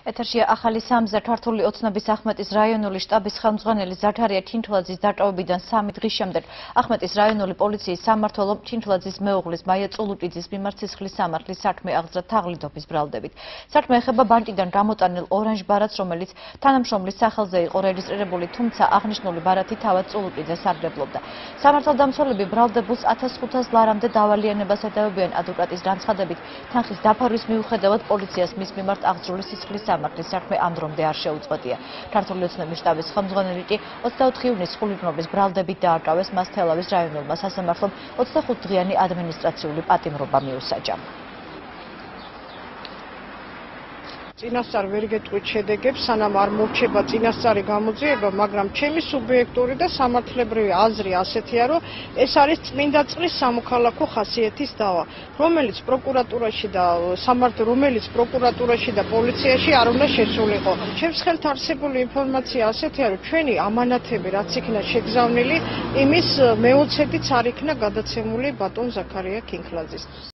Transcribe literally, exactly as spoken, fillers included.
ეთერშია ახალი სამზე ქართული ოცნების ახმეტის რაიონული შტაბის ხელმძღვანელი ზაქარია ჩინთლაძის დატოვებიდან სამი დღის შემდეგ ახმეტის რაიონული პოლიციის სამმართველომ ჩინთლაძის მეუღლის მაია წულუკიძის მიმართ სისხლის სამართლის საქმე აღძრა თაღლითობის ბრალდებით. საქმე ეხება ბანკიდან გამოტანილ ორანჟ ბარათს, რომელიც თანამშრომლის სახელზე იყო რეგისტრირებული, თუმცა აღნიშნული ბარათი თავად წულუკიძეს არგებლობდა. სამართალდამცველები ბრალდებულს ათას ხუთას ლარამდე დავალიანებას ედავებიან. ადვოკატის განცხადებით, თანხის დაფარვის მიუხედავად პოლიციას მის მიმართ აღძრული სისხლის სამართლის საქმე ამ დრომდე არ შეუწყვეტია. ქართული ოცნების შტაბის ხელმძღვანელი კი ოცდაოთხი ივნისს ხულიგნობის ბრალდებით დააკავეს, მას თელავის რაიონულმა სასამართლომ ოცდახუთდღიანი ადმინისტრაციული პატიმრობა მიუსაჯა. წინასწარ ვერ გეტყვით შედეგებს, სანამ არ მორჩება წინასწარი გამოძიება, მაგრამ ჩემი სუბიექტური და სამართლებრივი აზრი ასეთია, რომ ეს არის წმინდა წყლის სამოქალაქო ხასიათის დავა, რომელიც პროკურატურაში და სამართალ რომელიც პროკურატურაში და პოლიციაში არ უნდა შესულიყო. ჩემს ხელთ არსებული ინფორმაცია ასეთია, რომ ჩვენი ამანათები, რაც იქნა შეგზავნილი, იმის მეოცედიც არ იქნა გადაცემული ბატონ ზაქარია ჩინთლაძის.